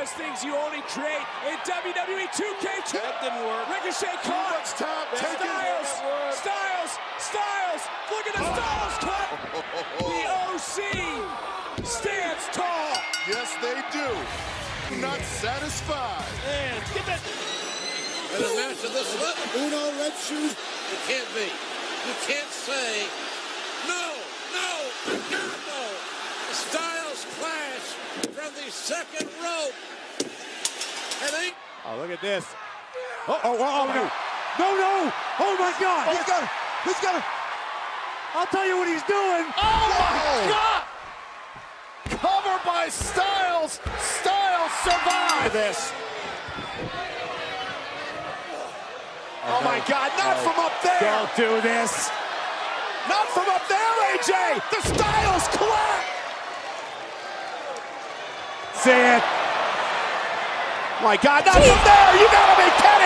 those things you only create in WWE 2K2. That didn't work. Ricochet caught. Styles. Look at the Styles cut. The OC stands tall. Yes, they do. Not satisfied. And get that. And a match of this level. Uno red shoes. It can't be. You can't say, no. The Styles clash from the second rope. And they... Oh, look at this. Oh, No. Oh, my God. He's got it. I'll tell you what he's doing. Oh, my God. Cover by Styles. Styles survived this. Oh, my God. Not from up there. Don't do this. Not from up there, AJ. The Styles clap. See it. My God, not from there. You gotta be kidding.